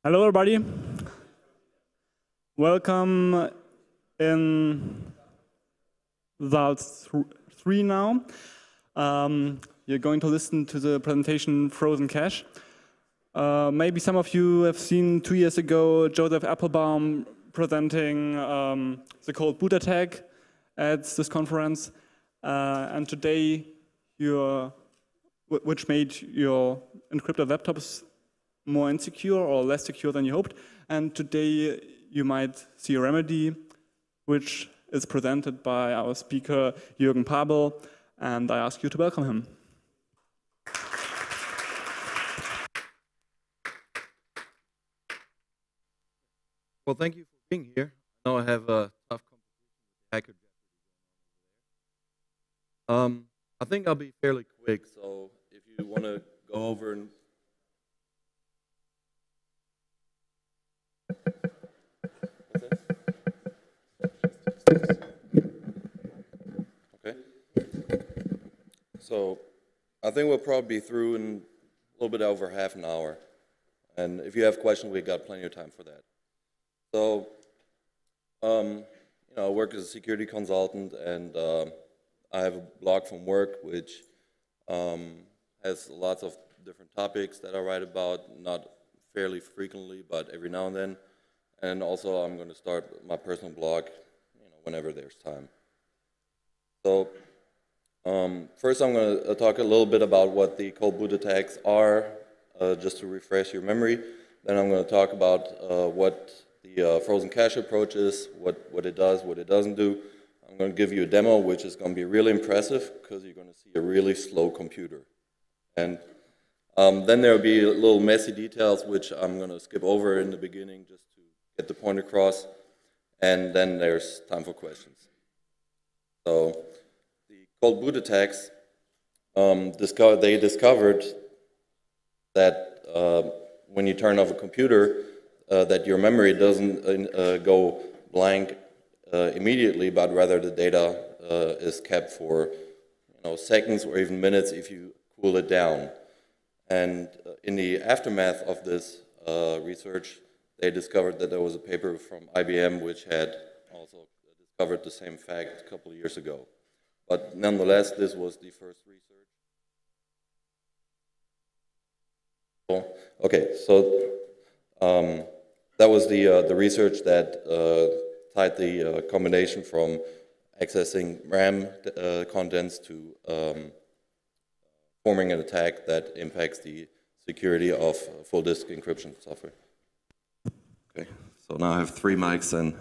Hello, everybody. Welcome in Saal 3 now. You're going to listen to the presentation Frozen Cache. Maybe some of you have seen 2 years ago Joseph Applebaum presenting the cold boot attack at this conference. And today, which made your encrypted laptops more insecure or less secure than you hoped. And today you might see a remedy which is presented by our speaker Jürgen Pabel, and I ask you to welcome him. Well, thank you for being here. I know I have a tough competition with the Hacker Jeopardy. I think I'll be fairly quick, so if you want to go over and okay. So I think we'll probably be through in a little bit over half an hour. And if you have questions, we've got plenty of time for that. So, I work as a security consultant, and I have a blog from work which has lots of different topics that I write about, not fairly frequently, but every now and then. And also, I'm going to start my personal blog, whenever there's time. So, first, I'm going to talk a little bit about what the cold boot attacks are, just to refresh your memory. Then I'm going to talk about what the frozen cache approach is, what it does, what it doesn't do. I'm going to give you a demo, which is going to be really impressive because you're going to see a really slow computer. And then there will be little messy details, which I'm going to skip over in the beginning just to get the point across. And then there's time for questions. So the cold boot attacks, they discovered that when you turn off a computer, that your memory doesn't go blank immediately, but rather the data is kept for seconds or even minutes if you cool it down. And in the aftermath of this research, they discovered that there was a paper from IBM which had also discovered the same fact a couple of years ago. But nonetheless, this was the first research. Okay, so that was the research that tied the combination from accessing RAM contents to forming an attack that impacts the security of full disk encryption software. Okay, so now I have 3 mics and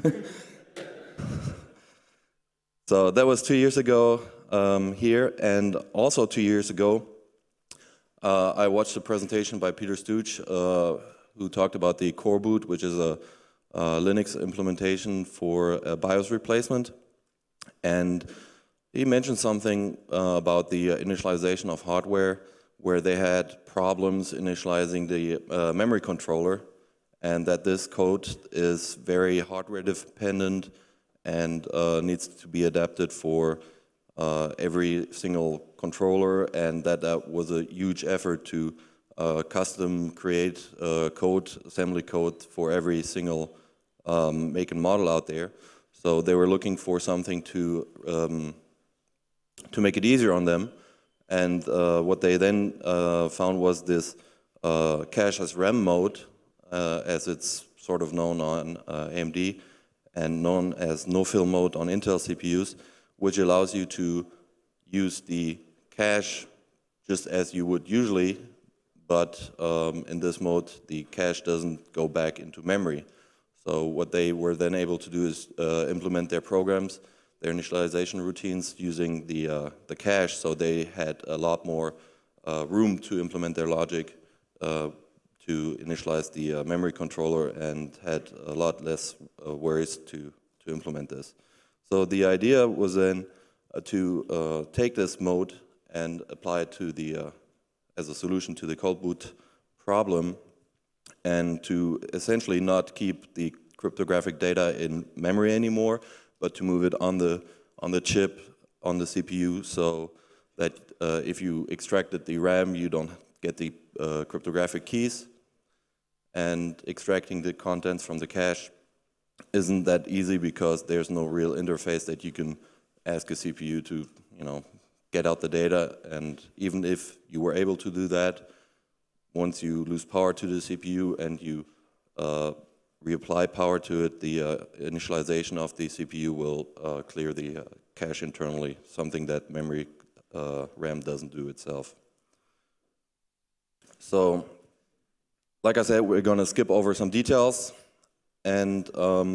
so that was 2 years ago here, and also 2 years ago I watched a presentation by Peter Stooch who talked about the Core Boot, which is a Linux implementation for BIOS replacement. And he mentioned something about the initialization of hardware, where they had problems initializing the memory controller, and that this code is very hardware dependent and needs to be adapted for every single controller, and that was a huge effort to custom create assembly code for every single make and model out there. So they were looking for something to make it easier on them. And what they then found was this cache as RAM mode, as it's sort of known on AMD, and known as no-fill mode on Intel CPUs, which allows you to use the cache just as you would usually, but in this mode, the cache doesn't go back into memory. So what they were then able to do is implement their programs, their initialization routines using the cache, so they had a lot more room to implement their logic to initialize the memory controller, and had a lot less worries to implement this. So the idea was then to take this mode and apply it to the as a solution to the cold boot problem, and to essentially not keep the cryptographic data in memory anymore, but to move it on the chip on the CPU, so that if you extracted the RAM, you don't get the cryptographic keys. and extracting the contents from the cache isn't that easy because there's no real interface that you can ask a CPU to, get out the data. And even if you were able to do that, once you lose power to the CPU and you reapply power to it, the initialization of the CPU will clear the cache internally, something that memory RAM doesn't do itself. So, like I said, we're going to skip over some details, and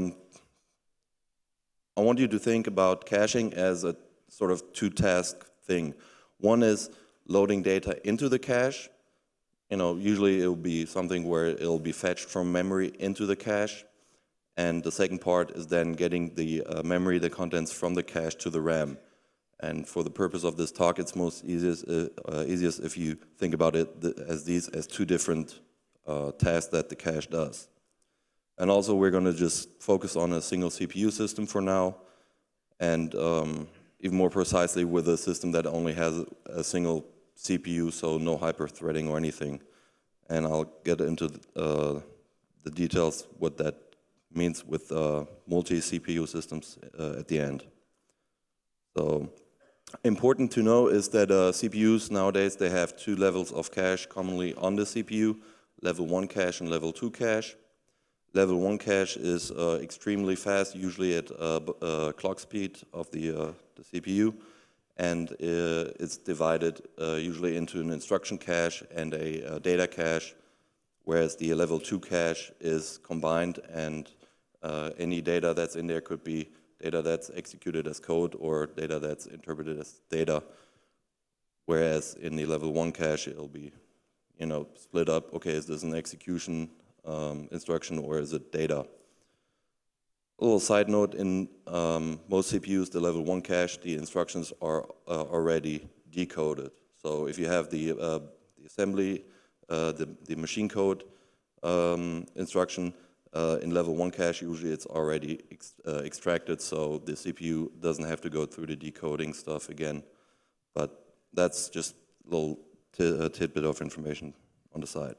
I want you to think about caching as a sort of two-task thing. One is loading data into the cache. Usually it will be something where it'll be fetched from memory into the cache, and the second part is then getting the memory, the contents from the cache to the RAM. And for the purpose of this talk, it's most easiest if you think about it as two different tasks that the cache does. And also, we're going to just focus on a single CPU system for now, and even more precisely with a system that only has a single CPU, so no hyper-threading or anything. And I'll get into the details, what that means with multi-CPU systems at the end. So, important to know is that CPUs nowadays, they have two levels of cache commonly on the CPU, level 1 cache and level 2 cache. Level 1 cache is extremely fast, usually at clock speed of the CPU, and it's divided usually into an instruction cache and a data cache, whereas the level 2 cache is combined, and any data that's in there could be data that's executed as code or data that's interpreted as data, whereas in the level 1 cache it'll be split up. Okay, is this an execution instruction or is it data? A little side note, in most CPUs, the level 1 cache, the instructions are already decoded. So if you have the assembly, the machine code instruction in level 1 cache, usually it's already extracted, so the CPU doesn't have to go through the decoding stuff again. But that's just a little tidbit of information on the side.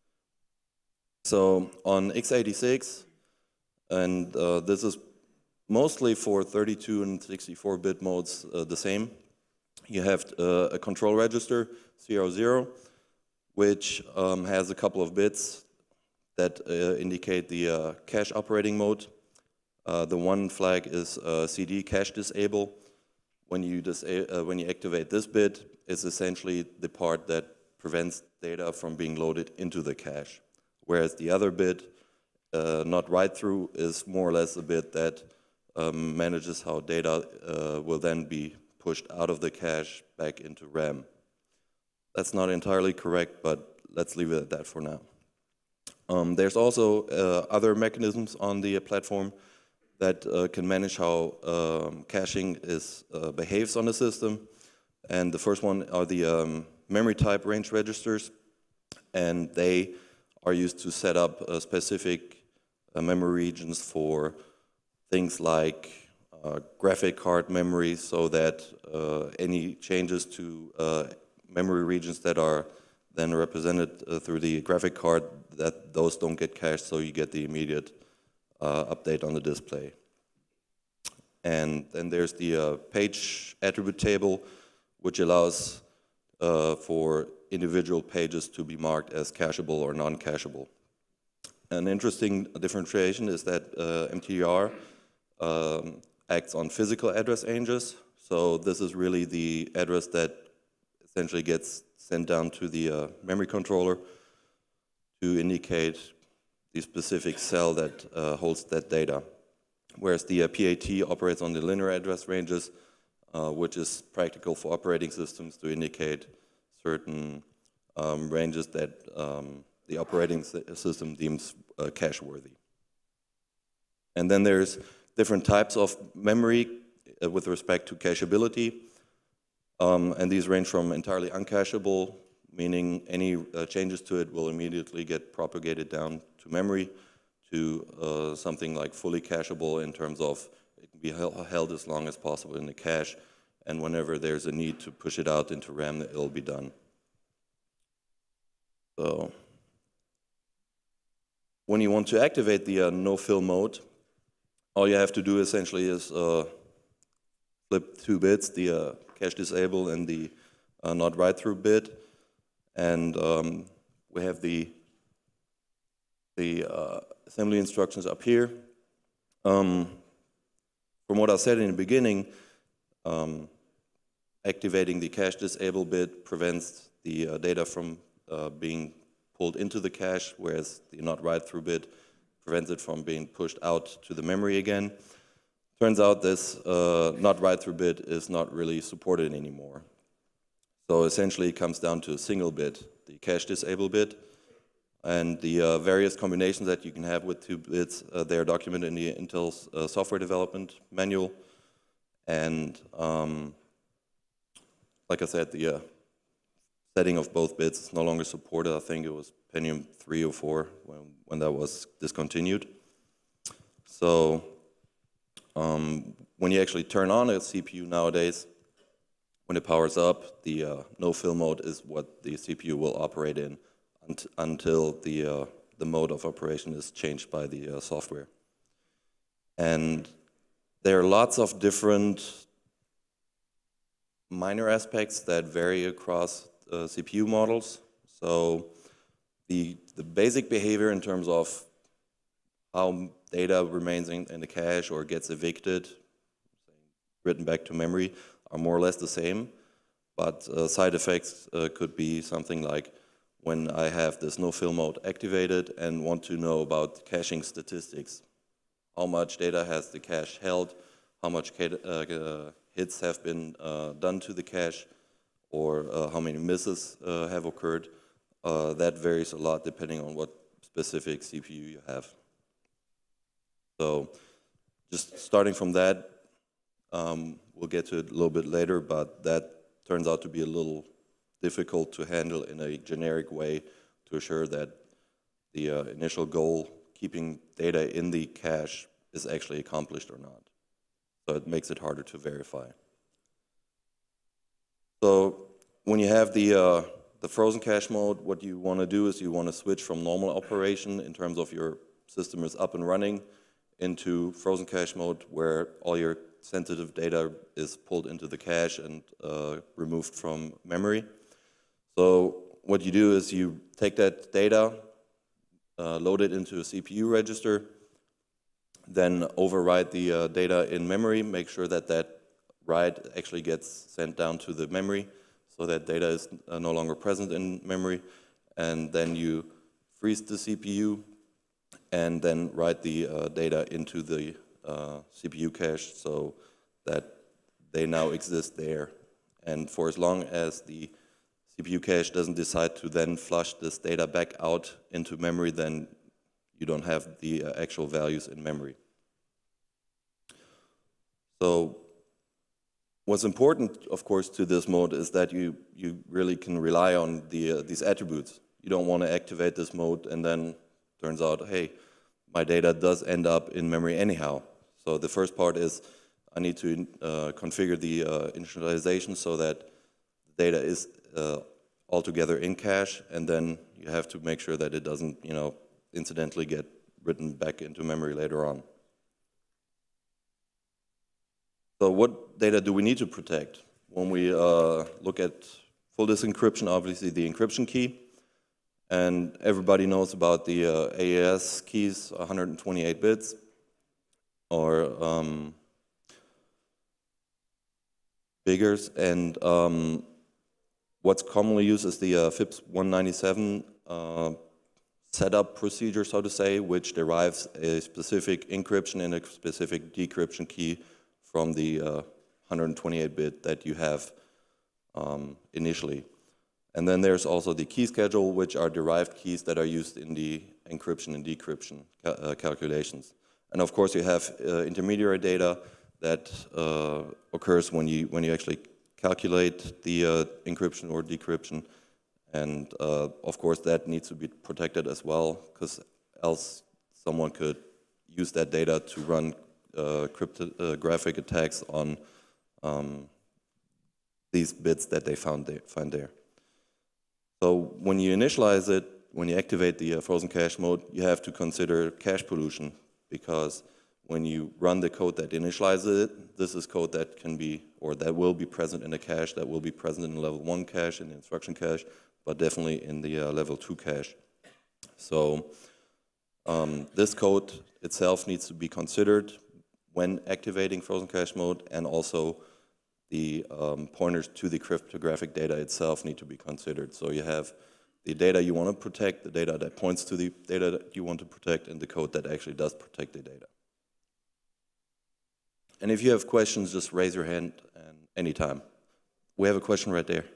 So on x86, and this is mostly for 32 and 64-bit modes the same, you have a control register, CR0, which has a couple of bits that indicate the cache operating mode. The one flag is CD cache disable. When you activate this bit, it's essentially the part that prevents data from being loaded into the cache. Whereas the other bit, not write through, is more or less a bit that manages how data will then be pushed out of the cache back into RAM. That's not entirely correct, but let's leave it at that for now. There's also other mechanisms on the platform that can manage how caching behaves on the system. And the first one are the memory type range registers, and they are used to set up specific memory regions for things like graphic card memory, so that any changes to memory regions that are then represented through the graphic card, that those don't get cached, so you get the immediate update on the display. And then there's the page attribute table, which allows for individual pages to be marked as cacheable or non-cacheable. An interesting differentiation is that MTDR acts on physical address ranges. So this is really the address that essentially gets sent down to the memory controller to indicate the specific cell that holds that data. Whereas the PAT operates on the linear address ranges, which is practical for operating systems to indicate certain ranges that the operating system deems cache-worthy. And then there's different types of memory with respect to cacheability, and these range from entirely uncacheable, meaning any changes to it will immediately get propagated down to memory, to something like fully cacheable in terms of it can be held as long as possible in the cache, and whenever there's a need to push it out into RAM, it'll be done. So when you want to activate the no-fill mode, all you have to do essentially is flip 2 bits, the cache disable and the not write-through bit, and we have the assembly instructions up here. From what I said in the beginning, activating the cache disable bit prevents the data from being pulled into the cache, whereas the not write-through bit prevents it from being pushed out to the memory again. Turns out this not write-through bit is not really supported anymore. So essentially it comes down to a single bit, the cache disable bit, and the various combinations that you can have with 2 bits, they are documented in the Intel's software development manual. And like I said, the setting of both bits is no longer supported. I think it was Pentium 3 or 4 when that was discontinued. So when you actually turn on a CPU nowadays, when it powers up, the no-fill mode is what the CPU will operate in until the mode of operation is changed by the software. And there are lots of different minor aspects that vary across CPU models. So the basic behavior in terms of how data remains in the cache or gets evicted, written back to memory, are more or less the same, but side effects could be something like when I have this no-fill mode activated and want to know about caching statistics. How much data has the cache held, how much hits have been done to the cache, or how many misses have occurred. That varies a lot depending on what specific CPU you have. So just starting from that, we'll get to it a little bit later, but that turns out to be a little difficult to handle in a generic way to assure that the initial goal, keeping data in the cache, is actually accomplished or not. So it makes it harder to verify. So when you have the frozen cache mode, what you want to do is you want to switch from normal operation in terms of your system is up and running into frozen cache mode, where all your sensitive data is pulled into the cache and removed from memory. So what you do is you take that data, load it into a CPU register, then overwrite the data in memory, make sure that that write actually gets sent down to the memory so that data is no longer present in memory, and then you freeze the CPU and then write the data into the CPU cache so that they now exist there. And for as long as the CPU cache doesn't decide to then flush this data back out into memory, then you don't have the actual values in memory. So what's important, of course, to this mode is that you really can rely on these attributes. You don't want to activate this mode and then turns out, hey, my data does end up in memory anyhow. So the first part is I need to configure the initialization so that data is altogether in cache, and then you have to make sure that it doesn't, incidentally get written back into memory later on. So what data do we need to protect? When we look at full disk encryption, obviously the encryption key, and everybody knows about the AES keys, 128 bits, or bigger, and what's commonly used is the FIPS 197 setup procedure, so to say, which derives a specific encryption and a specific decryption key from the 128-bit that you have initially. And then there's also the key schedule, which are derived keys that are used in the encryption and decryption calculations. And of course, you have intermediary data that occurs when you actually calculate the encryption or decryption. And of course, that needs to be protected as well, because else someone could use that data to run cryptographic attacks on these bits that they find there. So when you initialize it, when you activate the frozen cache mode, you have to consider cache pollution, because when you run the code that initializes it, this is code that can be, or that will be present in the cache, that will be present in the level 1 cache, in the instruction cache, but definitely in the level 2 cache. So this code itself needs to be considered when activating frozen cache mode, and also the pointers to the cryptographic data itself need to be considered. So you have the data you want to protect, the data that points to the data that you want to protect, and the code that actually does protect the data. And if you have questions, just raise your hand anytime. We have a question right there.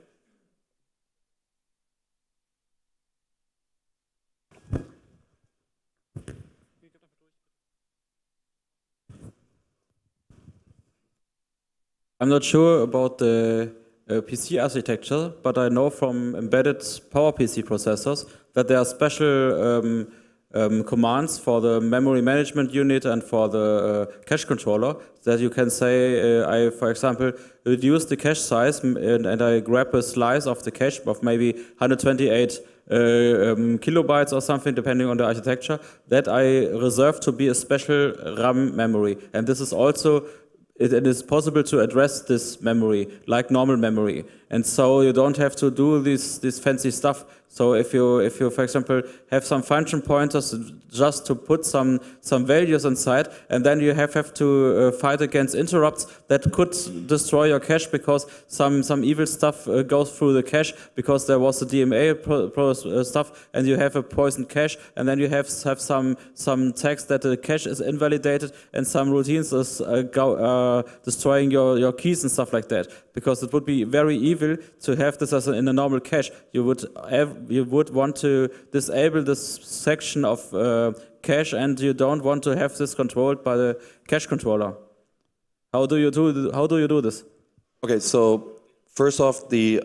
I'm not sure about the PC architecture, but I know from embedded PowerPC processors that there are special commands for the memory management unit and for the cache controller, that you can say, I, for example, reduce the cache size and I grab a slice of the cache of maybe 128 kilobytes or something, depending on the architecture, that I reserve to be a special RAM memory. And this is also, it is possible to address this memory like normal memory, and so you don't have to do this fancy stuff. So if you, for example, have some function pointers just to put some values inside, and then you have to fight against interrupts that could destroy your cache, because some evil stuff goes through the cache, because there was a DMA stuff, and you have a poisoned cache, and then you have some text that the cache is invalidated, and some routines is destroying your keys and stuff like that. Because it would be very evil to have this as in a normal cache. You would want to disable this section of cache, and you don't want to have this controlled by the cache controller. How do you do this? Okay, so first off, the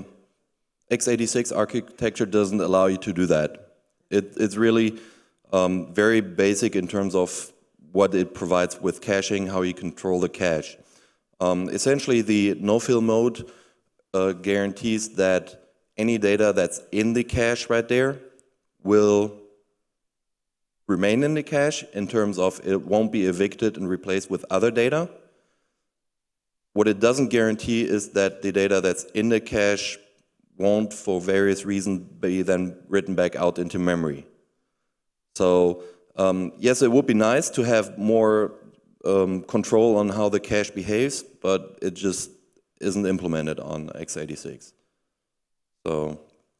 x86 architecture doesn't allow you to do that. It's really very basic in terms of what it provides with caching, how you control the cache. Essentially, the no-fill mode guarantees that any data that's in the cache right there will remain in the cache, in terms of it won't be evicted and replaced with other data. What it doesn't guarantee is that the data that's in the cache won't, for various reasons, be then written back out into memory. So yes, it would be nice to have more control on how the cache behaves, but it just isn't implemented on x86. So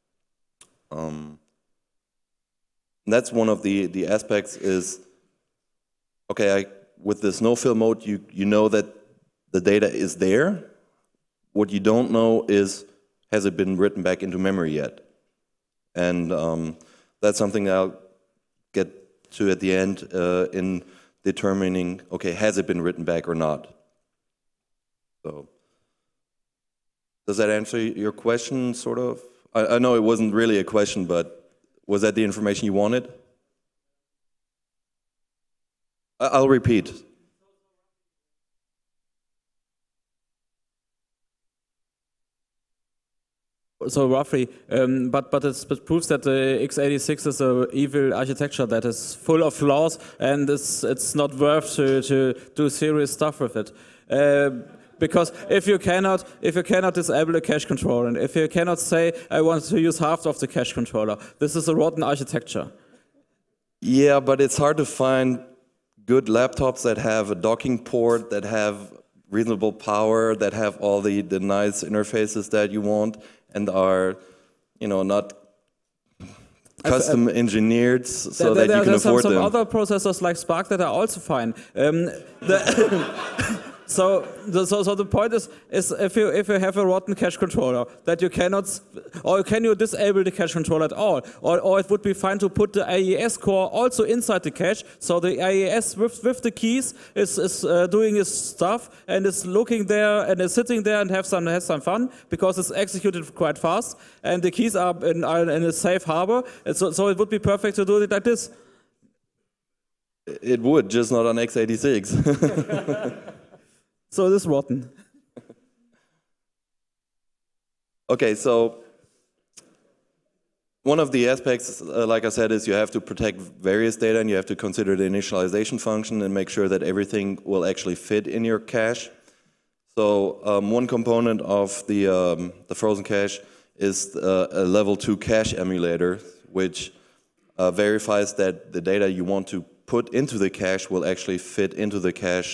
that's one of the aspects is, okay, with this no-fill mode, you know that the data is there. What you don't know is, has it been written back into memory yet? And that's something I'll get to at the end in determining, okay, has it been written back or not? So, does that answer your question, sort of? I know it wasn't really a question, but was that the information you wanted? I'll repeat. So roughly, but it proves that the x86 is an evil architecture that is full of flaws, and it's not worth to do serious stuff with it. Because if you cannot disable a cache controller, and if you cannot say I want to use half of the cache controller, this is a rotten architecture. Yeah, but it's hard to find good laptops that have a docking port, that have reasonable power, that have all the nice interfaces that you want, and are, you know, not custom engineered so that you can afford them. There are some other processors like SPARC that are also fine. So the point is if you have a rotten cache controller that you cannot, or can you disable the cache controller at all, or it would be fine to put the AES core also inside the cache, so the AES with the keys is doing its stuff and is looking there and is sitting there and has some fun, because it's executed quite fast and the keys are in a safe harbor. And so it would be perfect to do it like this. It would, just not on x86. So it is rotten. Okay, so One of the aspects, like I said, is you have to protect various data, and you have to consider the initialization function and make sure that everything will actually fit in your cache. So one component of the frozen cache is a level 2 cache emulator, which verifies that the data you want to put into the cache will actually fit into the cache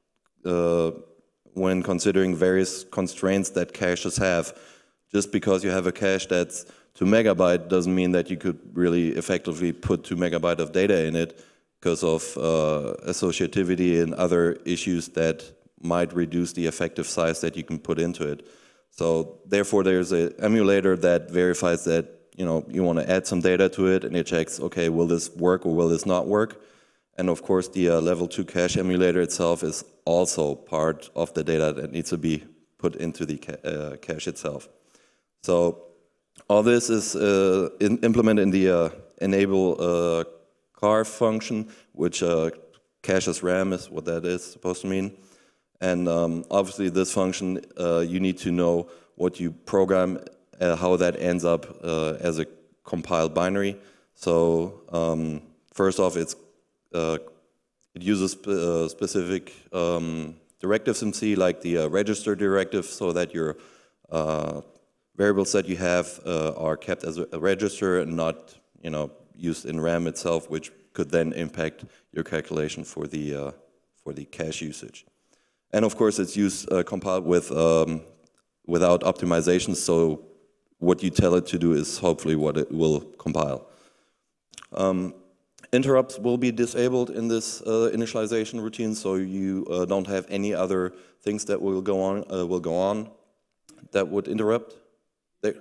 when considering various constraints that caches have. Just because you have a cache that's 2 megabyte doesn't mean that you could really effectively put 2 megabyte of data in it because of associativity and other issues that might reduce the effective size that you can put into it. So therefore there's an emulator that verifies that you want to add some data to it, and it checks, okay, will this work or will this not work? And of course the level 2 cache emulator itself is also part of the data that needs to be put into the cache itself. So all this is implemented in the enable car function, which caches RAM is what that is supposed to mean. And obviously this function, you need to know what you program, how that ends up as a compiled binary. So first off, it uses specific directives in C, like the register directive, so that your variables that you have are kept as a register and not used in RAM itself, which could then impact your calculation for the cache usage. And of course, it's used compiled with without optimization. So what you tell it to do is hopefully what it will compile. Interrupts will be disabled in this initialization routine, so you don't have any other things that will go on that would interrupt. There.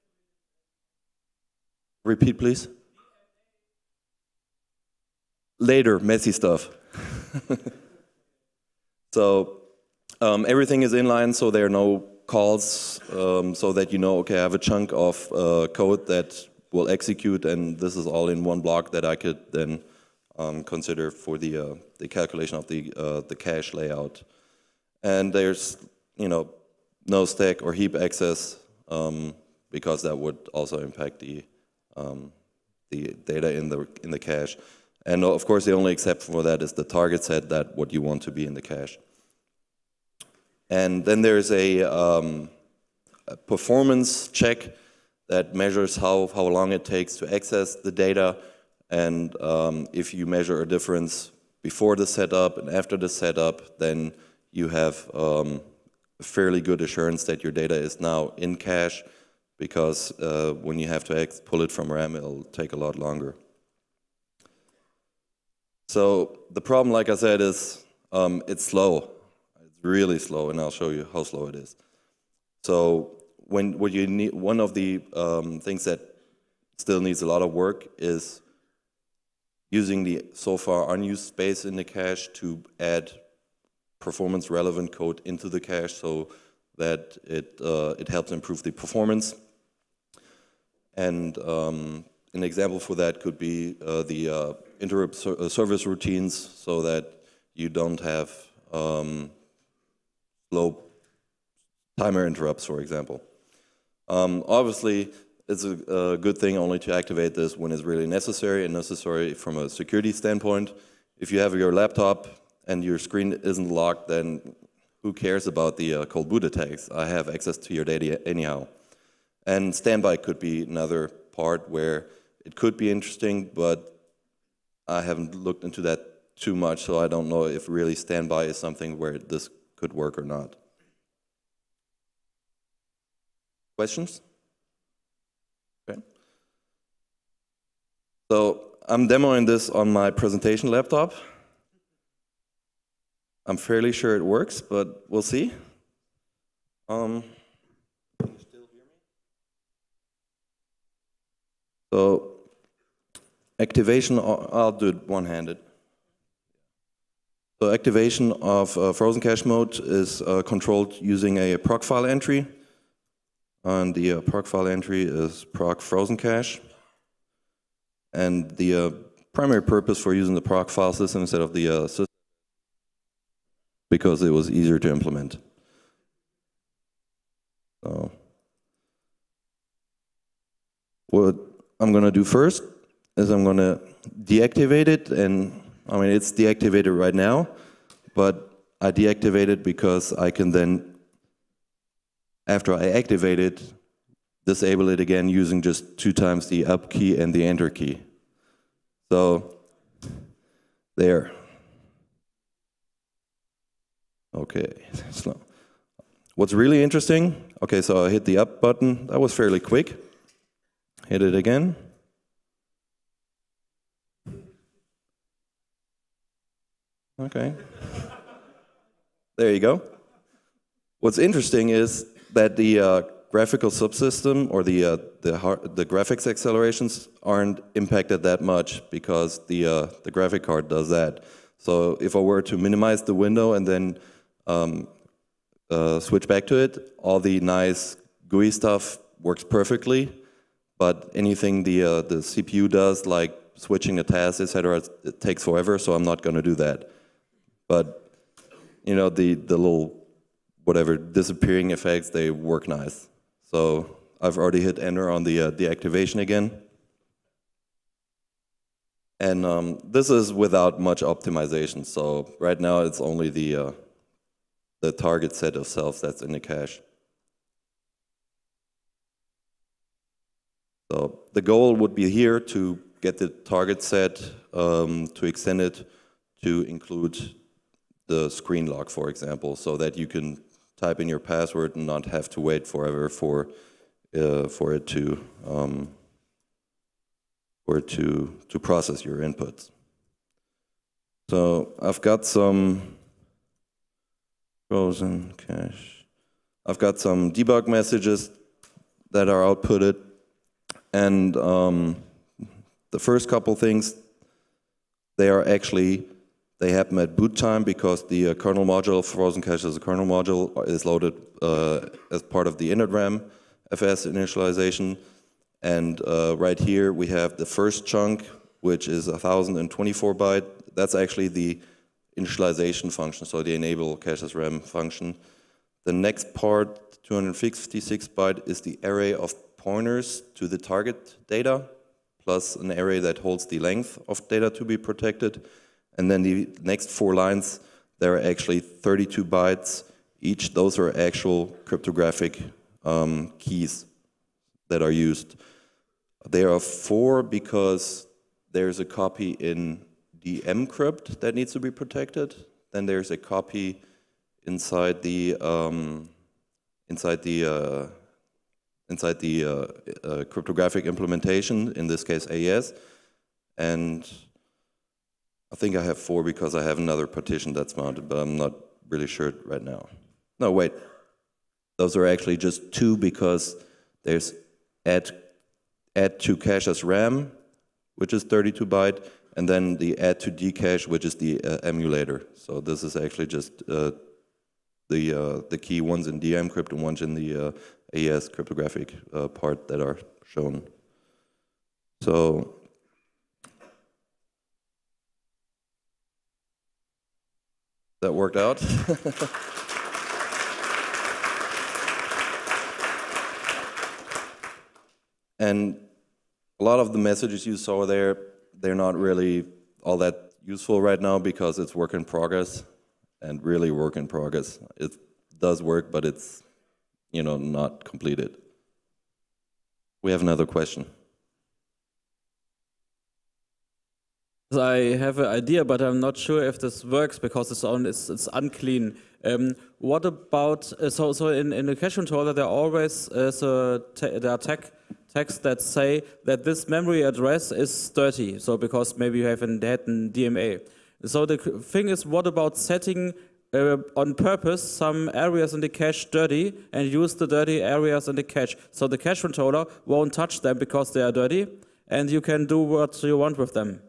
Repeat, please. Later, messy stuff. So everything is inline, so there are no calls, so that okay, I have a chunk of code that will execute, and this is all in one block that I could then consider for the calculation of the cache layout. And there's no stack or heap access, because that would also impact the data in the cache. And of course, the only exception for that is the target set, that what you want to be in the cache. And then there's a performance check that measures how long it takes to access the data, and if you measure a difference before the setup and after the setup, then you have a fairly good assurance that your data is now in cache, because when you have to pull it from RAM, it'll take a lot longer. So the problem, like I said, is it's slow. It's really slow, and I'll show you how slow it is. So what you need, one of the things that still needs a lot of work is using the so far unused space in the cache to add performance relevant code into the cache, so that it helps improve the performance. And an example for that could be the interrupt service routines, so that you don't have slow timer interrupts, for example. Obviously, it's a good thing only to activate this when it's really necessary, and necessary from a security standpoint. If you have your laptop and your screen isn't locked, then who cares about the cold boot attacks? I have access to your data anyhow. And standby could be another part where it could be interesting, but I haven't looked into that too much, so I don't know if really standby is something where this could work or not. Questions? Okay. So I'm demoing this on my presentation laptop. I'm fairly sure it works, but we'll see. Can you still hear me? So activation, I'll do it one-handed. So activation of frozen cache mode is controlled using a proc file entry. And the proc file entry is proc frozen cache. And the primary purpose for using the proc file system instead of the system, because it was easier to implement. So what I'm going to do first is I'm going to deactivate it, and I mean it's deactivated right now, but I deactivate it because I can then, after I activate it, disable it again using just 2 times the up key and the enter key. So, there. Okay, so what's really interesting, okay, so I hit the up button, that was fairly quick. Hit it again. Okay. There you go. What's interesting is that the graphical subsystem or the graphics accelerations aren't impacted that much because the graphic card does that. So if I were to minimize the window and then switch back to it, all the nice GUI stuff works perfectly, but anything the CPU does, like switching a task, etc., it takes forever, so I'm not going to do that. But you know, the little whatever disappearing effects, they work nice. So I've already hit enter on the deactivation again. And this is without much optimization. So right now it's only the target set of cells that's in the cache. So the goal would be here to get the target set, to extend it to include the screen lock, for example, so that you can type in your password and not have to wait forever for it to process your inputs. So I've got some frozen cache. I've got some debug messages that are outputted, and the first couple things, they happen at boot time because the kernel module, Frozen Cache as a kernel module, is loaded as part of the initram FS initialization. And right here we have the first chunk, which is 1024 byte. That's actually the initialization function, so the enable cache as RAM function. The next part, 256 byte, is the array of pointers to the target data, plus an array that holds the length of data to be protected. And then the next 4 lines, there are actually 32 bytes each. Those are actual cryptographic keys that are used. There are 4 because there's a copy in dmcrypt that needs to be protected. Then there's a copy inside the cryptographic implementation, in this case AES, and I think I have 4 because I have another partition that's mounted, but I'm not really sure right now. No, wait. Those are actually just 2 because there's add to cache as RAM, which is 32 byte, and then the add to dcache, which is the emulator. So this is actually just the key ones in dmcrypt and ones in the AES cryptographic part that are shown. So that worked out. And a lot of the messages you saw there, they're not really all that useful right now because it's work in progress, and really work in progress. It does work, but it's, you know, not completed. We have another question. I have an idea, but I'm not sure if this works because it's unclean. What about so in the cache controller there always there are tags that say that this memory address is dirty. So because maybe you have had in DMA. So the thing is, what about setting on purpose some areas in the cache dirty and use the dirty areas in the cache? So the cache controller won't touch them because they are dirty, and you can do what you want with them.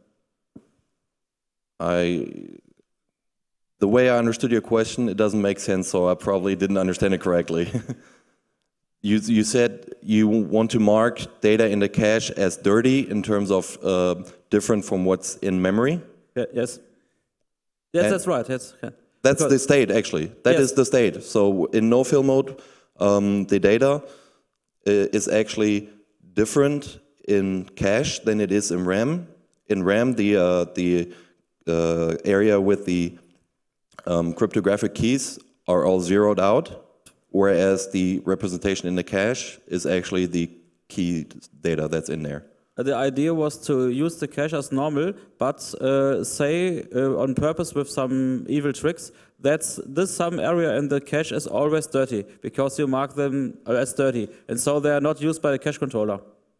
The way I understood your question, it doesn't make sense, so I probably didn't understand it correctly. You said you want to mark data in the cache as dirty in terms of different from what's in memory? Yeah, yes. Yes, that's right. Yes. Yeah. That's the state, actually. That is the state. So in no-fill mode, the data is actually different in cache than it is in RAM. In RAM, the area with the cryptographic keys are all zeroed out, whereas the representation in the cache is actually the key data that's in there. The idea was to use the cache as normal, but say on purpose with some evil tricks that some area in the cache is always dirty because you mark them as dirty, and so they are not used by the cache controller.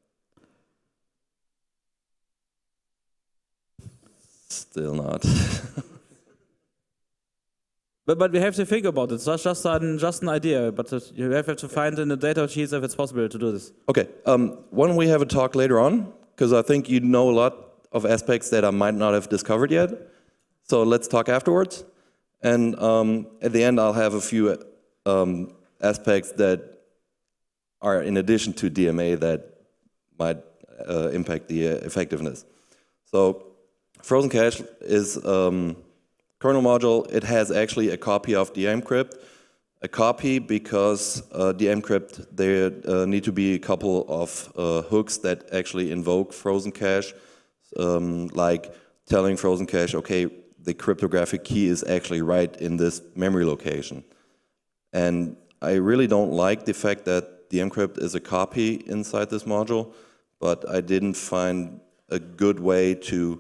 Still not. But we have to think about it. It's just an idea, but you have to find in the data sheets if it's possible to do this. Okay, why don't we have a talk later on? Because I think you know a lot of aspects that I might not have discovered yet. So let's talk afterwards. And at the end, I'll have a few aspects that are in addition to DMA that might impact the effectiveness. So Frozen Cache is kernel module. It has actually a copy of dmcrypt. A copy because dmcrypt, there need to be a couple of hooks that actually invoke Frozen Cache, like telling Frozen Cache, okay, the cryptographic key is actually right in this memory location. And I really don't like the fact that dmcrypt is a copy inside this module, but I didn't find a good way to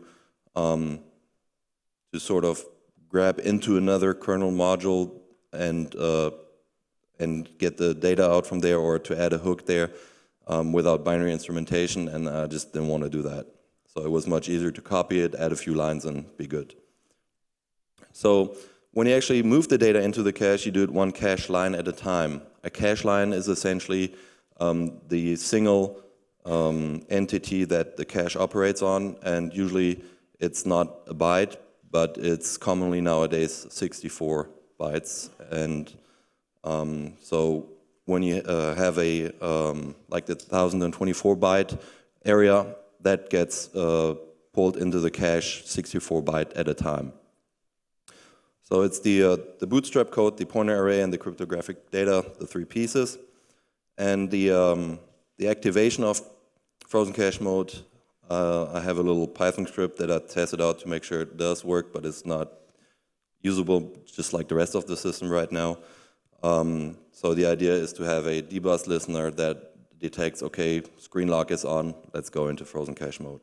sort of grab into another kernel module and get the data out from there, or to add a hook there without binary instrumentation, and I just didn't want to do that. So it was much easier to copy it, add a few lines, and be good. So when you actually move the data into the cache, you do it one cache line at a time. A cache line is essentially the single entity that the cache operates on, and usually it's not a byte, but it's commonly nowadays 64 bytes. And so when you have a like the 1024 byte area, that gets pulled into the cache 64 byte at a time. So it's the bootstrap code, the pointer array, and the cryptographic data, the three pieces. And the activation of Frozen Cache mode, I have a little Python script that I tested out to make sure it does work, but it's not usable just like the rest of the system right now. So the idea is to have a dbus listener that detects, okay, screen lock is on, let's go into Frozen Cache mode.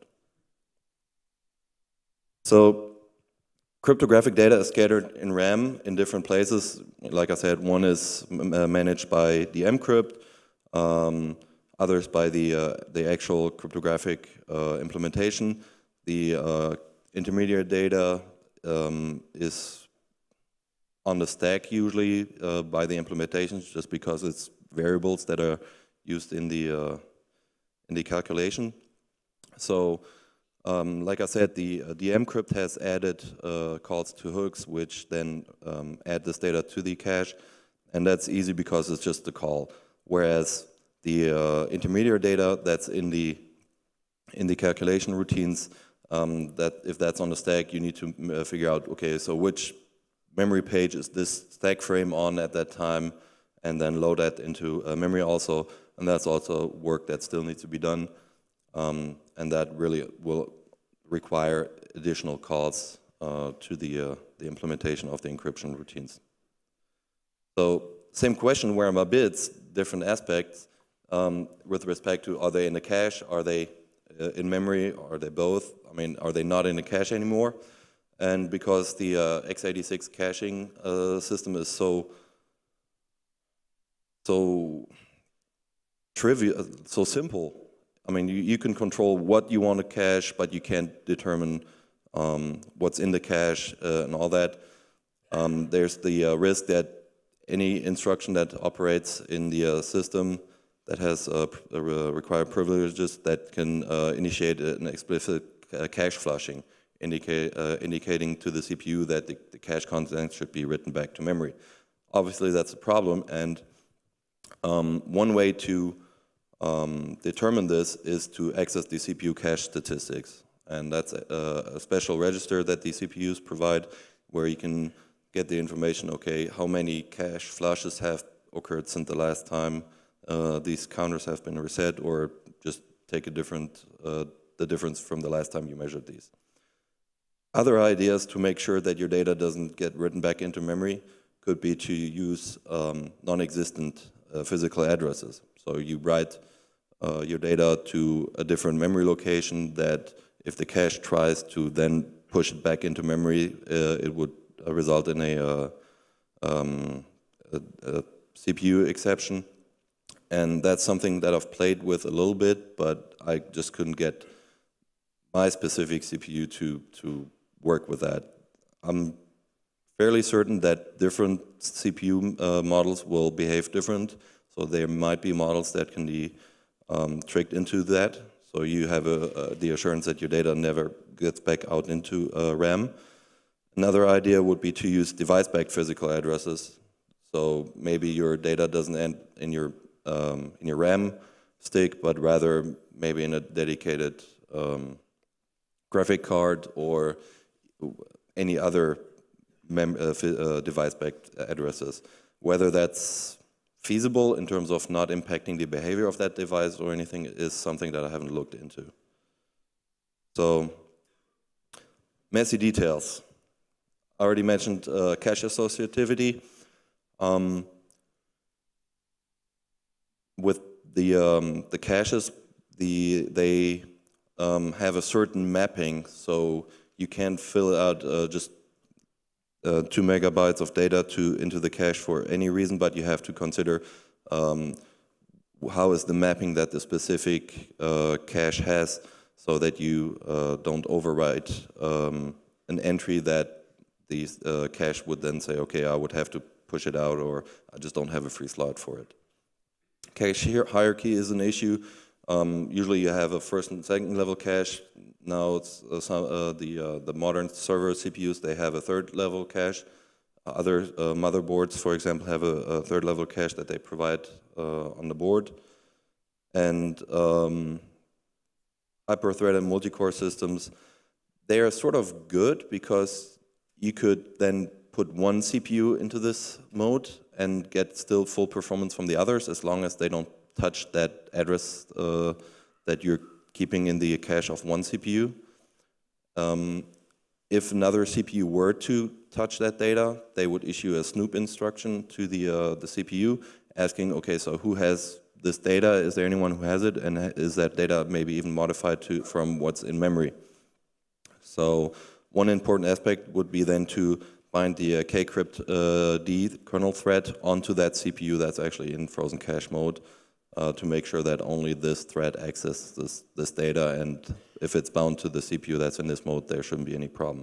So cryptographic data is scattered in RAM in different places. Like I said, one is managed by dmcrypt, others by the actual cryptographic implementation. The intermediate data is on the stack usually by the implementations, just because it's variables that are used in the calculation. So like I said, the dmcrypt has added calls to hooks, which then add this data to the cache, and that's easy because it's just a call. Whereas the intermediate data that's in the calculation routines, that if that's on the stack, you need to figure out, okay, so which memory page is this stack frame on at that time, and then load that into memory also, and that's also work that still needs to be done, and that really will require additional calls to the implementation of the encryption routines. So same question, where are my bits? Different aspects with respect to, are they in the cache, are they in memory, are they both? I mean, are they not in the cache anymore? And because the x86 caching system is so trivial, so simple. I mean, you can control what you want to cache, but you can't determine what's in the cache and all that. There's the risk that any instruction that operates in the system that has required privileges that can initiate an explicit cache flushing, indicating to the CPU that the cache content should be written back to memory. Obviously, that's a problem, and one way to determine this is to access the CPU cache statistics, and that's a special register that the CPUs provide, where you can get the information, okay, how many cache flushes have occurred since the last time these counters have been reset, or just take a the difference from the last time you measured these. Other ideas to make sure that your data doesn't get written back into memory could be to use non-existent physical addresses. So you write your data to a different memory location that if the cache tries to then push it back into memory, it would result in a CPU exception. And that's something that I've played with a little bit, but I just couldn't get my specific CPU to work with that. I'm fairly certain that different CPU models will behave different. So there might be models that can be tricked into that. So you have the assurance that your data never gets back out into RAM. Another idea would be to use device-backed physical addresses. So maybe your data doesn't end in your RAM stick, but rather maybe in a dedicated graphic card or any other device-backed addresses. Whether that's feasible in terms of not impacting the behavior of that device or anything is something that I haven't looked into. So, messy details. I already mentioned cache associativity. With the caches, they have a certain mapping, so you can't fill out just 2 megabytes of data into the cache for any reason, but you have to consider how is the mapping that the specific cache has, so that you don't overwrite an entry that the cache would then say, okay, I would have to push it out, or I just don't have a free slot for it. Cache hierarchy is an issue. Usually you have a first and second level cache. Now it's the modern server CPUs, they have a third level cache. Other motherboards, for example, have a third level cache that they provide on the board. And hyper-thread and multi-core systems, they are sort of good because you could then put one CPU into this mode and get still full performance from the others, as long as they don't touch that address that you're keeping in the cache of one CPU. If another CPU were to touch that data, they would issue a snoop instruction to the CPU, asking, okay, so who has this data? Is there anyone who has it? And is that data maybe even modified from what's in memory? So one important aspect would be then to bind the kcrypt-d kernel thread onto that CPU that's actually in frozen cache mode to make sure that only this thread accesses this data, and if it's bound to the CPU that's in this mode, there shouldn't be any problem.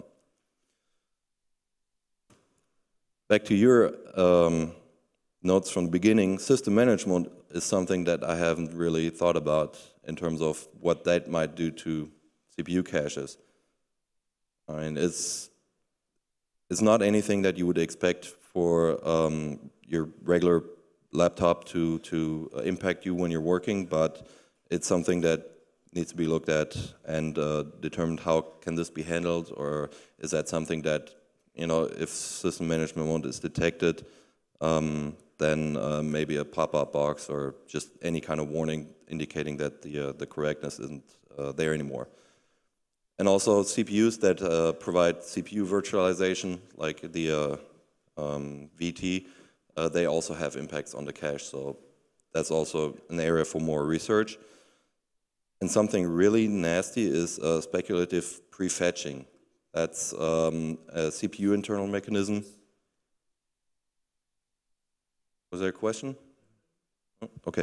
Back to your notes from the beginning, system management is something that I haven't really thought about in terms of what that might do to CPU caches. I mean, it's not anything that you would expect for your regular laptop to impact you when you're working, but it's something that needs to be looked at and determined how can this be handled, or is that something that, you know, if system management mode is detected, then maybe a pop-up box or just any kind of warning indicating that the correctness isn't there anymore. And also CPUs that provide CPU virtualization, like the VT, they also have impacts on the cache, so that's also an area for more research. And something really nasty is speculative prefetching. That's a CPU internal mechanism. Was there a question? Oh, okay.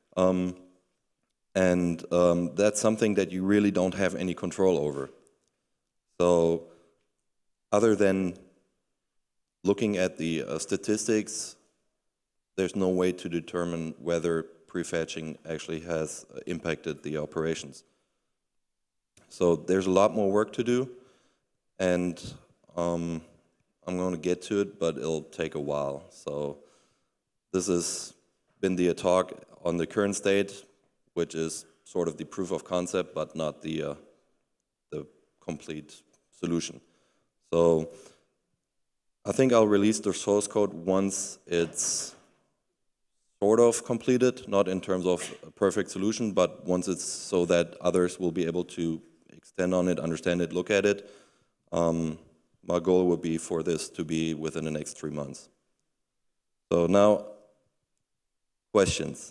And that's something that you really don't have any control over. So other than looking at the statistics, there's no way to determine whether prefetching actually has impacted the operations. So there's a lot more work to do, and I'm going to get to it, but it'll take a while. So this has been the talk on the current state, which is sort of the proof of concept, but not the complete solution. So I think I'll release the source code once it's sort of completed, not in terms of a perfect solution, but once it's so that others will be able to extend on it, understand it, look at it. My goal would be for this to be within the next 3 months. So now, questions.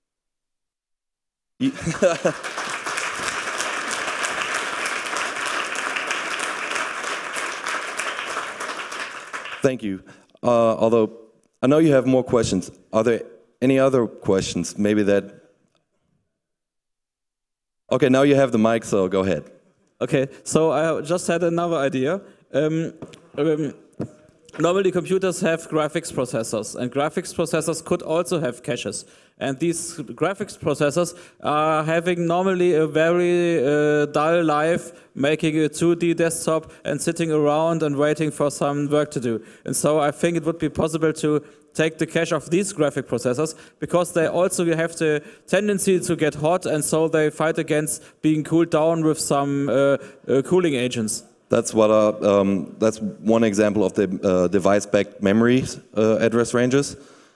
Thank you. Although I know you have more questions. Are there any other questions? Maybe that. Okay, now you have the mic, so go ahead. Okay, so I just had another idea. Normally computers have graphics processors, and graphics processors could also have caches. And these graphics processors are having normally a very dull life, making a 2D desktop and sitting around and waiting for some work to do. And so I think it would be possible to take the cache of these graphic processors, because they also have the tendency to get hot, and so they fight against being cooled down with some cooling agents. That's what. That's one example of the device-backed memory address ranges.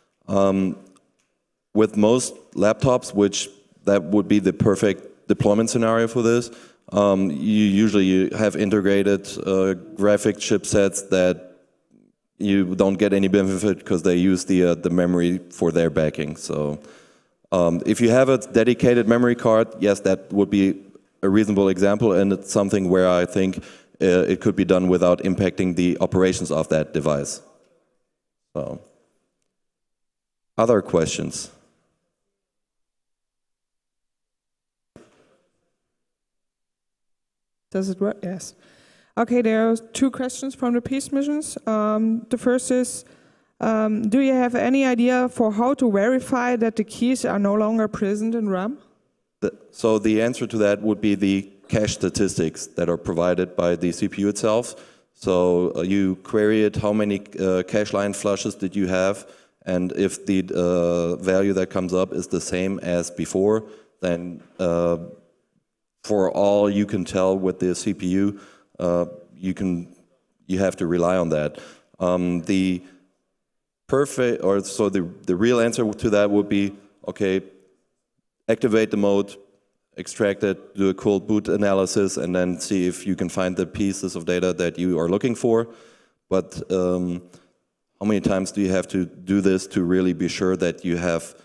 With most laptops, which that would be the perfect deployment scenario for this, you usually have integrated graphic chipsets that you don't get any benefit because they use the memory for their backing. So if you have a dedicated memory card, yes, that would be a reasonable example, and it's something where I think it could be done without impacting the operations of that device. So, other questions? Does it work? Yes. Okay, there are 2 questions from the peace missions. The first is, do you have any idea for how to verify that the keys are no longer present in RAM? So the answer to that would be the cache statistics that are provided by the CPU itself. So you query it, how many cache line flushes did you have, and if the value that comes up is the same as before, then for all you can tell with the CPU, you have to rely on that. The real answer to that would be, okay, activate the mode, extract it, do a cold boot analysis, and then see if you can find the pieces of data that you are looking for. But how many times do you have to do this to really be sure that you have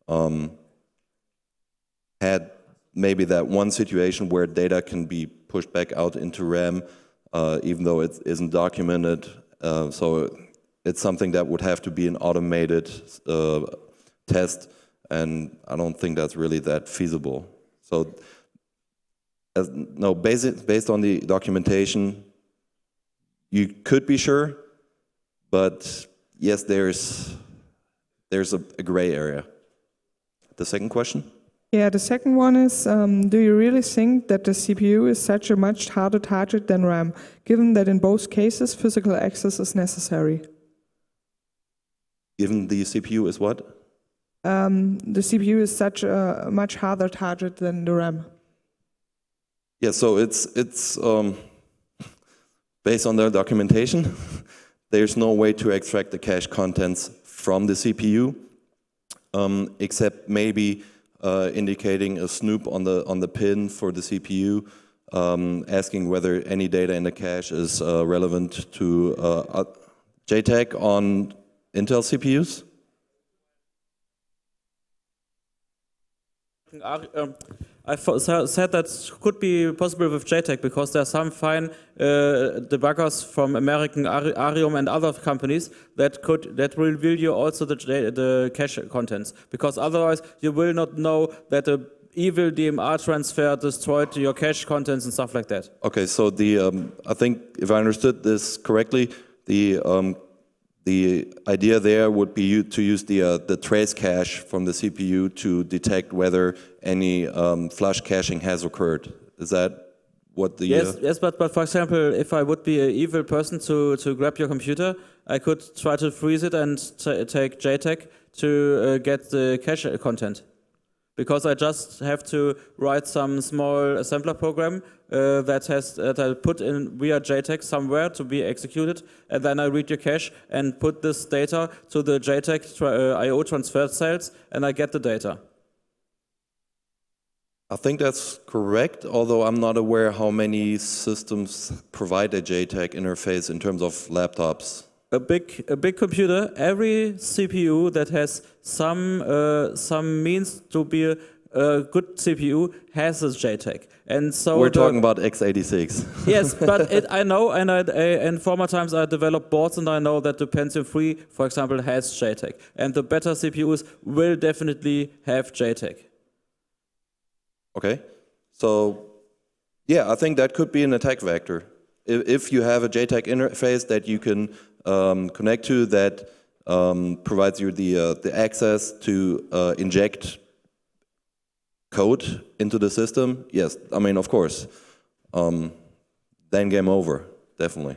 had maybe that one situation where data can be pushed back out into RAM, even though it isn't documented? So it's something that would have to be an automated test, and I don't think that's really that feasible. So, no, based on the documentation, you could be sure, but yes, there's a gray area. The second question? Yeah, the second one is, do you really think that the CPU is such a much harder target than RAM, given that in both cases physical access is necessary? Given the CPU is what? The CPU is such a much harder target than the RAM. Yeah, so it's based on their documentation. There's no way to extract the cache contents from the CPU, except maybe indicating a snoop on the pin for the CPU, asking whether any data in the cache is relevant to JTAG on Intel CPUs. I said that could be possible with JTAG, because there are some fine debuggers from American Arium and other companies that will reveal you also the cache contents, because otherwise you will not know that a evil DMR transfer destroyed your cache contents and stuff like that. Okay, so I think if I understood this correctly, the idea there would be to use the trace cache from the CPU to detect whether any flush caching has occurred. Is that what the... Yes, but for example, if I would be an evil person to grab your computer, I could try to freeze it and take JTAG to get the cache content. because I just have to write some small assembler program that I put in via JTAG somewhere to be executed, and then I read your cache and put this data to the JTAG IO transfer cells, and I get the data. I think that's correct, although I'm not aware how many systems provide a JTAG interface in terms of laptops. A big computer, every CPU that has some means to be a good CPU has a JTAG, and so we're talking about x86. Yes, but I know, and in former times I developed boards, and I know that the Pentium 3, for example, has JTAG, and the better CPUs will definitely have JTAG. Okay, so yeah, I think that could be an attack vector. If you have a JTAG interface that you can connect to that provides you the access to inject code into the system, yes, I mean, of course, then game over, definitely.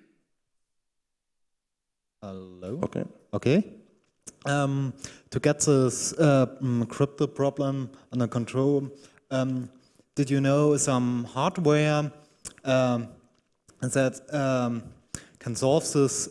Hello? Okay. Okay. To get this crypto problem under control, did you know some hardware that can solve this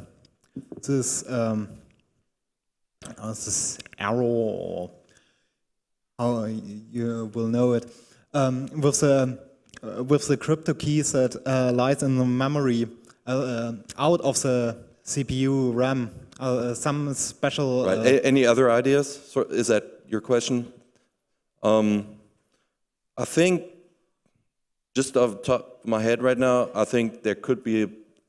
error, or how you will know it, with the crypto keys that lies in the memory out of the CPU RAM? Some special. Right. Any other ideas? So is that your question? I think, just off the top of my head right now, I think there could be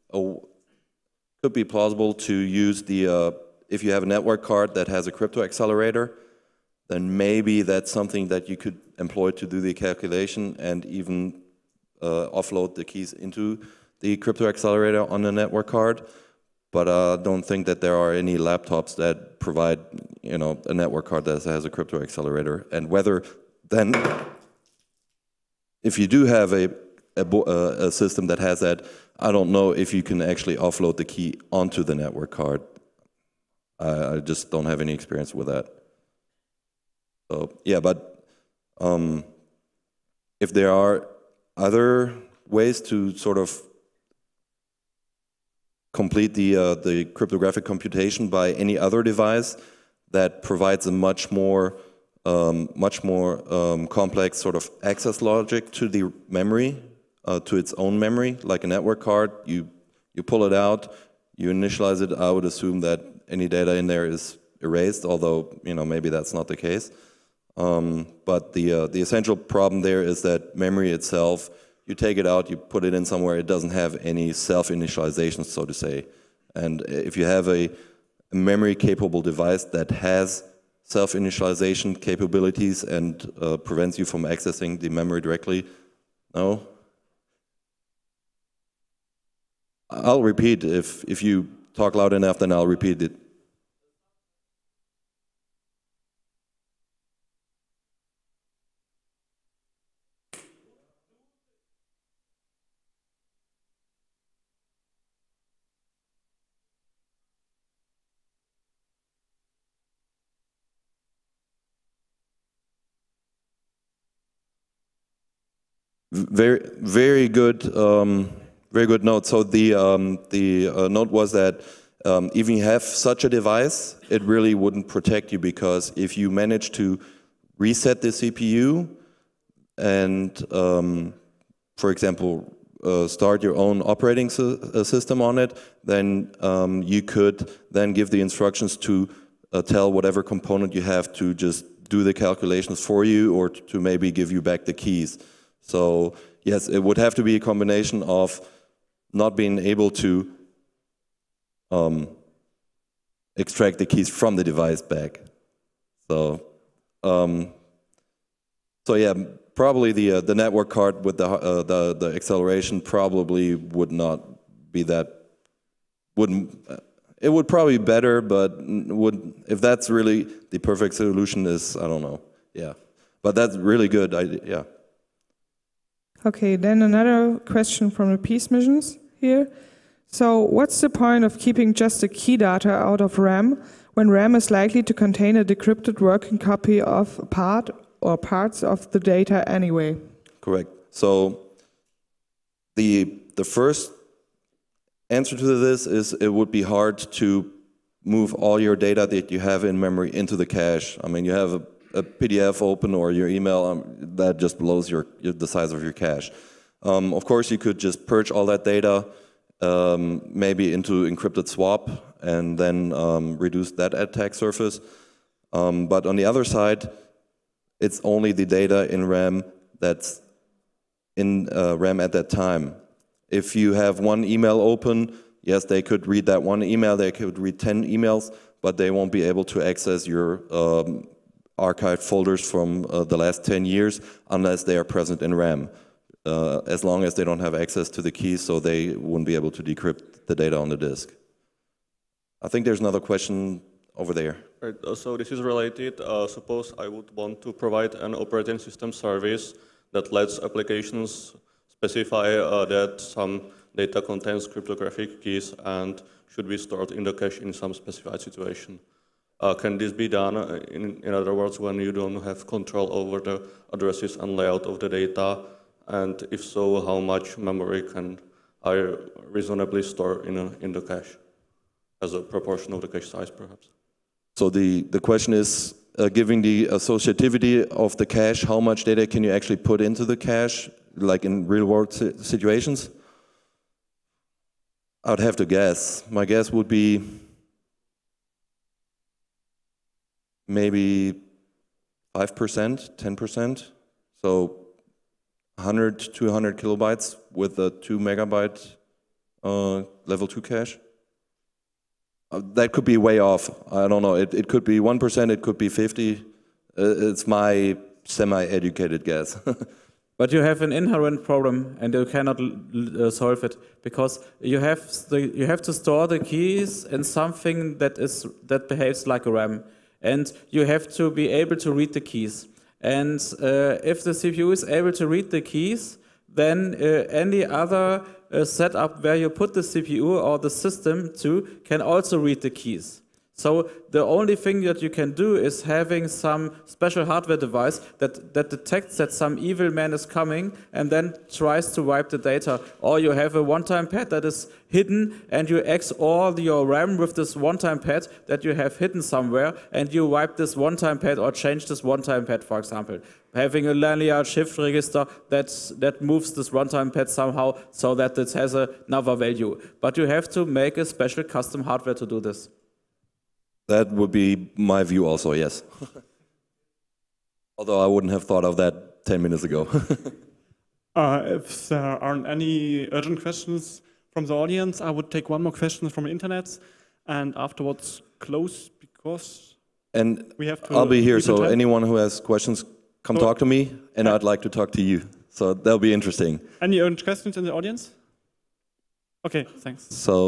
plausible to use the if you have a network card that has a crypto accelerator, then maybe that's something that you could employ to do the calculation and even offload the keys into the crypto accelerator on the network card. But I don't think that there are any laptops that provide, a network card that has a crypto accelerator. And whether then, if you do have a system that has that, I don't know if you can actually offload the key onto the network card. I just don't have any experience with that. So yeah, but if there are other ways to sort of complete the cryptographic computation by any other device that provides a much more complex sort of access logic to the memory, to its own memory, like a network card. You pull it out, you initialize it. I would assume that any data in there is erased, although maybe that's not the case. But the essential problem there is that memory itself, you take it out, you put it in somewhere, it doesn't have any self-initialization, so to say. And if you have a memory-capable device that has self-initialization capabilities and prevents you from accessing the memory directly, no? I'll repeat. If you talk loud enough, then I'll repeat it. Very good note. So the note was that even if you have such a device, it really wouldn't protect you, because if you manage to reset the CPU and, for example, start your own operating system on it, then you could then give the instructions to tell whatever component you have to just do the calculations for you, or to maybe give you back the keys. So yes, it would have to be a combination of not being able to extract the keys from the device back. So yeah, probably the network card with the acceleration probably would not be that. It would probably be better, but if that's really the perfect solution, I don't know. Yeah, but that's really good idea. Yeah. Okay, then another question from the peace missions here. So what's the point of keeping just the key data out of RAM when RAM is likely to contain a decrypted working copy of a part or parts of the data anyway? Correct. So the first answer to this is it would be hard to move all your data that you have in memory into the cache. I mean, you have a PDF open or your email, that just blows the size of your cache. Of course, you could just purge all that data, maybe into encrypted swap, and then reduce that attack surface. But on the other side, it's only the data in RAM that's in RAM at that time. If you have one email open, yes, they could read that one email, they could read 10 emails, but they won't be able to access your archived folders from the last 10 years unless they are present in RAM. As long as they don't have access to the keys, so they wouldn't be able to decrypt the data on the disk. I think there's another question over there. Right, so this is related. Suppose I would want to provide an operating system service that lets applications specify that some data contains cryptographic keys and should be stored in the cache in some specified situation. Can this be done, in other words, when you don't have control over the addresses and layout of the data? And if so, how much memory can I reasonably store in the cache as a proportion of the cache size, perhaps? So the question is, given the associativity of the cache, how much data can you actually put into the cache, like in real-world situations? I would have to guess. My guess would be maybe 5%, 10%. So 100, 200 kilobytes with a 2 megabyte level 2 cache. That could be way off. I don't know. It could be 1%, it could be 50. It's my semi-educated guess. But you have an inherent problem, and you cannot solve it because you have to store the keys in something that behaves like a RAM, and you have to be able to read the keys. And if the CPU is able to read the keys, then any other setup where you put the CPU or the system to can also read the keys. So the only thing that you can do is having some special hardware device that detects that some evil man is coming and then tries to wipe the data. Or you have a one-time pad that is hidden and you XOR your RAM with this one-time pad that you have hidden somewhere and you wipe this one-time pad or change this one-time pad, for example. Having a linear shift register that moves this one-time pad somehow so that it has another value. But you have to make a special custom hardware to do this. That would be my view also, yes. Although I wouldn't have thought of that 10 minutes ago. If there aren't any urgent questions from the audience, I would take one more question from the internet and afterwards close because we have to. I'll be here, so anyone who has questions, come talk to me, and I'd like to talk to you. So that'll be interesting. Any urgent questions in the audience? Okay, thanks.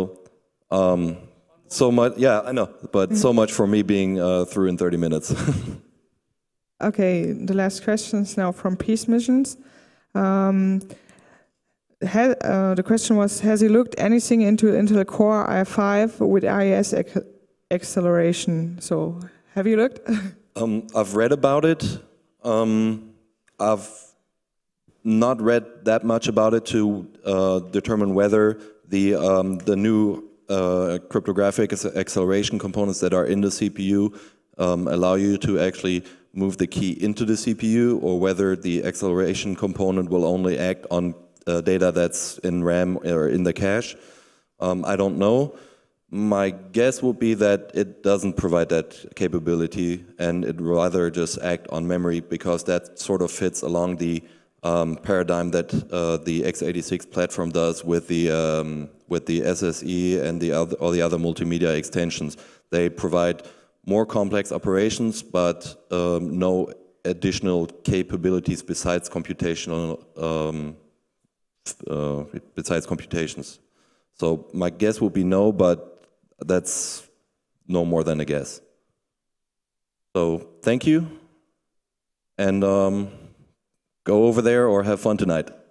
So much, yeah, I know, but so much for me being through in 30 minutes. Okay, the last question is now from Peace Missions. The question was, has he looked anything into Intel Core i5 with IES acceleration? So, have you looked? I've read about it. I've not read that much about it to determine whether the new cryptographic acceleration components that are in the CPU allow you to actually move the key into the CPU, or whether the acceleration component will only act on data that's in RAM or in the cache. I don't know. My guess would be that it doesn't provide that capability, and it rather just act on memory, because that sort of fits along the paradigm that the x86 platform does with the SSE and all the other multimedia extensions. They provide more complex operations, but no additional capabilities besides computational computations. So my guess would be no, but that's no more than a guess. So thank you, and go over there or have fun tonight.